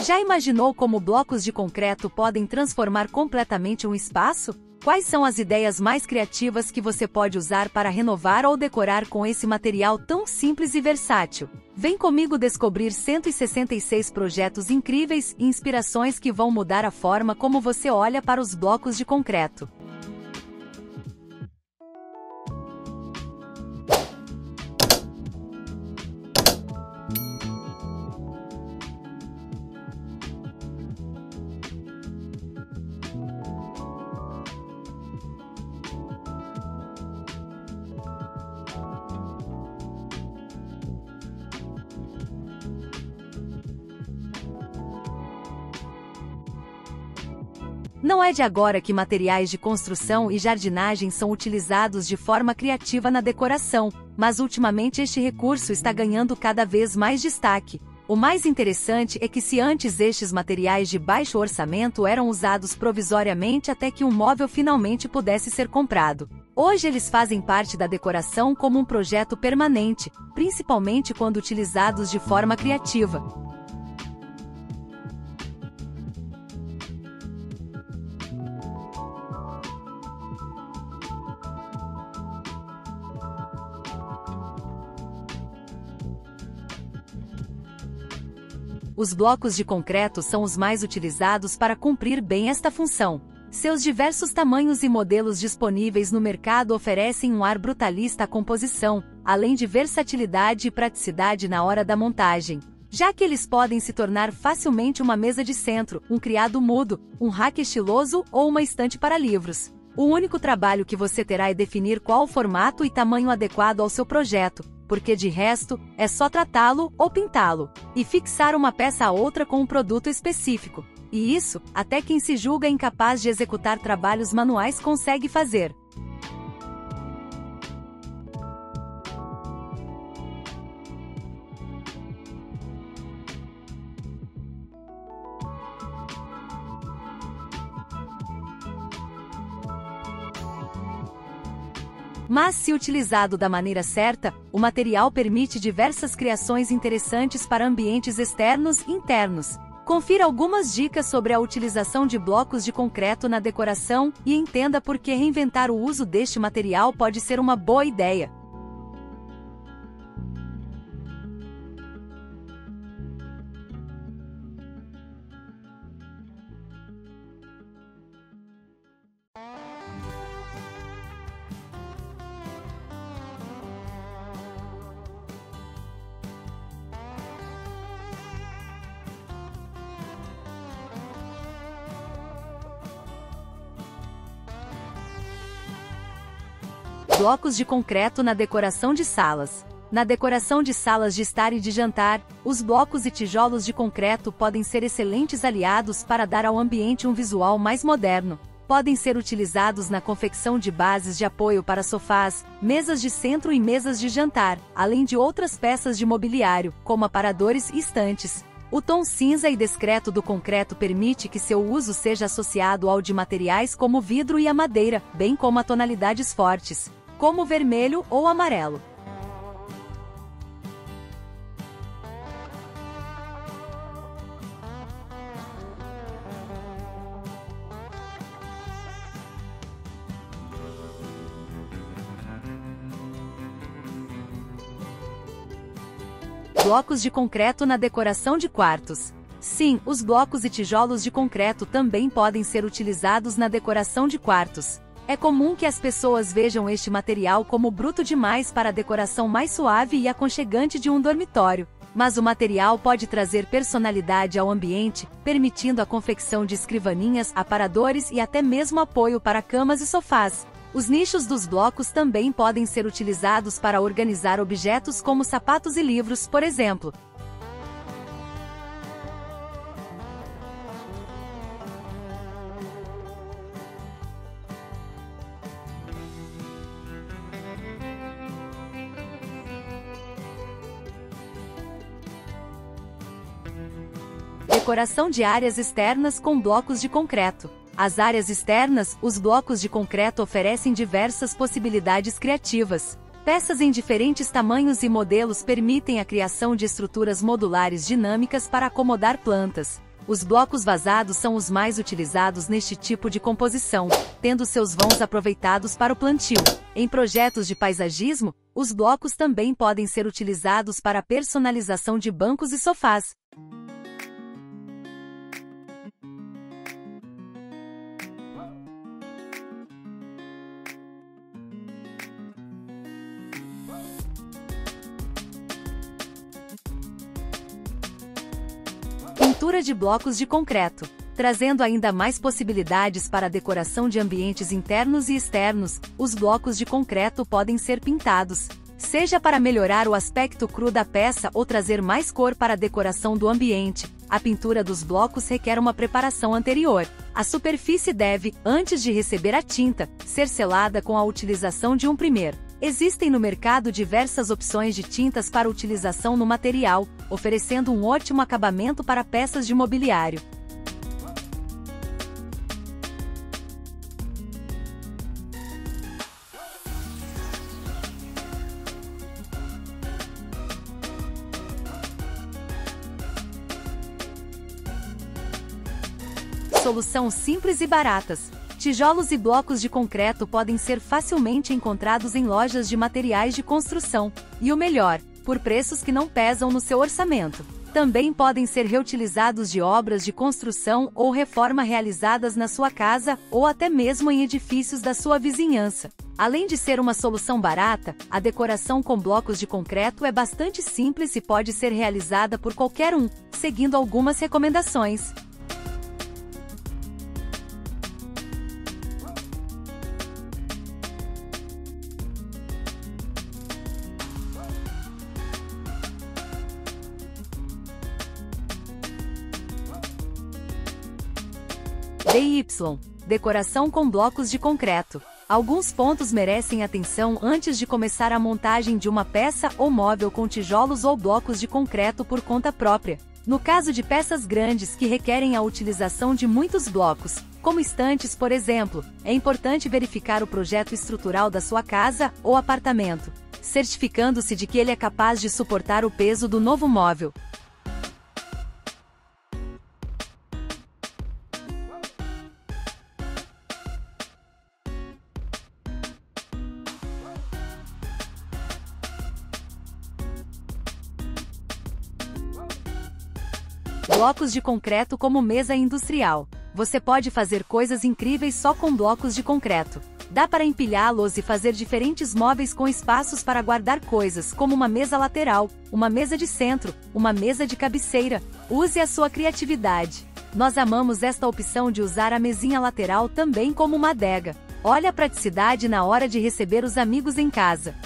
Já imaginou como blocos de concreto podem transformar completamente um espaço? Quais são as ideias mais criativas que você pode usar para renovar ou decorar com esse material tão simples e versátil? Vem comigo descobrir 166 projetos incríveis e inspirações que vão mudar a forma como você olha para os blocos de concreto. Não é de agora que materiais de construção e jardinagem são utilizados de forma criativa na decoração, mas ultimamente este recurso está ganhando cada vez mais destaque. O mais interessante é que se antes estes materiais de baixo orçamento eram usados provisoriamente até que um móvel finalmente pudesse ser comprado, hoje eles fazem parte da decoração como um projeto permanente, principalmente quando utilizados de forma criativa. Os blocos de concreto são os mais utilizados para cumprir bem esta função. Seus diversos tamanhos e modelos disponíveis no mercado oferecem um ar brutalista à composição, além de versatilidade e praticidade na hora da montagem, já que eles podem se tornar facilmente uma mesa de centro, um criado mudo, um rack estiloso ou uma estante para livros. O único trabalho que você terá é definir qual o formato e tamanho adequado ao seu projeto, porque de resto, é só tratá-lo ou pintá-lo, e fixar uma peça a outra com um produto específico. E isso, até quem se julga incapaz de executar trabalhos manuais consegue fazer. Mas se utilizado da maneira certa, o material permite diversas criações interessantes para ambientes externos e internos. Confira algumas dicas sobre a utilização de blocos de concreto na decoração e entenda por que reinventar o uso deste material pode ser uma boa ideia. Blocos de concreto na decoração de salas. Na decoração de salas de estar e de jantar, os blocos e tijolos de concreto podem ser excelentes aliados para dar ao ambiente um visual mais moderno. Podem ser utilizados na confecção de bases de apoio para sofás, mesas de centro e mesas de jantar, além de outras peças de mobiliário, como aparadores e estantes. O tom cinza e discreto do concreto permite que seu uso seja associado ao de materiais como o vidro e a madeira, bem como a tonalidades fortes, como o vermelho ou amarelo. Blocos de concreto na decoração de quartos. Sim, os blocos e tijolos de concreto também podem ser utilizados na decoração de quartos. É comum que as pessoas vejam este material como bruto demais para a decoração mais suave e aconchegante de um dormitório. Mas o material pode trazer personalidade ao ambiente, permitindo a confecção de escrivaninhas, aparadores e até mesmo apoio para camas e sofás. Os nichos dos blocos também podem ser utilizados para organizar objetos como sapatos e livros, por exemplo. Decoração de áreas externas com blocos de concreto. As áreas externas, os blocos de concreto oferecem diversas possibilidades criativas. Peças em diferentes tamanhos e modelos permitem a criação de estruturas modulares dinâmicas para acomodar plantas, Os blocos vazados são os mais utilizados neste tipo de composição, tendo seus vãos aproveitados para o plantio. Em projetos de paisagismo, os blocos também podem ser utilizados para a personalização de bancos e sofás. Pintura de blocos de concreto. Trazendo ainda mais possibilidades para a decoração de ambientes internos e externos, os blocos de concreto podem ser pintados. Seja para melhorar o aspecto cru da peça ou trazer mais cor para a decoração do ambiente, a pintura dos blocos requer uma preparação anterior. A superfície deve, antes de receber a tinta, ser selada com a utilização de um primer. Existem no mercado diversas opções de tintas para utilização no material, oferecendo um ótimo acabamento para peças de mobiliário. Solução simples e baratas. Tijolos e blocos de concreto podem ser facilmente encontrados em lojas de materiais de construção, e o melhor, por preços que não pesam no seu orçamento. Também podem ser reutilizados de obras de construção ou reforma realizadas na sua casa ou até mesmo em edifícios da sua vizinhança. Além de ser uma solução barata, a decoração com blocos de concreto é bastante simples e pode ser realizada por qualquer um, seguindo algumas recomendações. DY. Decoração com blocos de concreto. Alguns pontos merecem atenção antes de começar a montagem de uma peça ou móvel com tijolos ou blocos de concreto por conta própria. No caso de peças grandes que requerem a utilização de muitos blocos, como estantes, por exemplo, é importante verificar o projeto estrutural da sua casa ou apartamento, certificando-se de que ele é capaz de suportar o peso do novo móvel. Blocos de concreto como mesa industrial. Você pode fazer coisas incríveis só com blocos de concreto. Dá para empilhá-los e fazer diferentes móveis com espaços para guardar coisas, como uma mesa lateral, uma mesa de centro, uma mesa de cabeceira. Use a sua criatividade. Nós amamos esta opção de usar a mesinha lateral também como uma adega. Olha a praticidade na hora de receber os amigos em casa.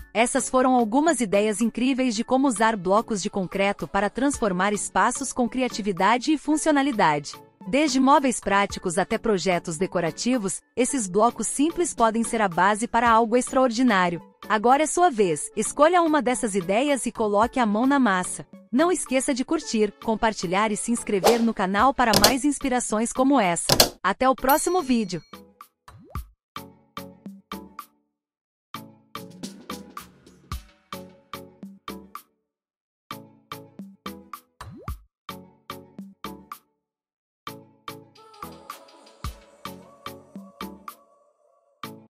Essas foram algumas ideias incríveis de como usar blocos de concreto para transformar espaços com criatividade e funcionalidade. Desde móveis práticos até projetos decorativos, esses blocos simples podem ser a base para algo extraordinário. Agora é sua vez, escolha uma dessas ideias e coloque a mão na massa. Não esqueça de curtir, compartilhar e se inscrever no canal para mais inspirações como essa. Até o próximo vídeo!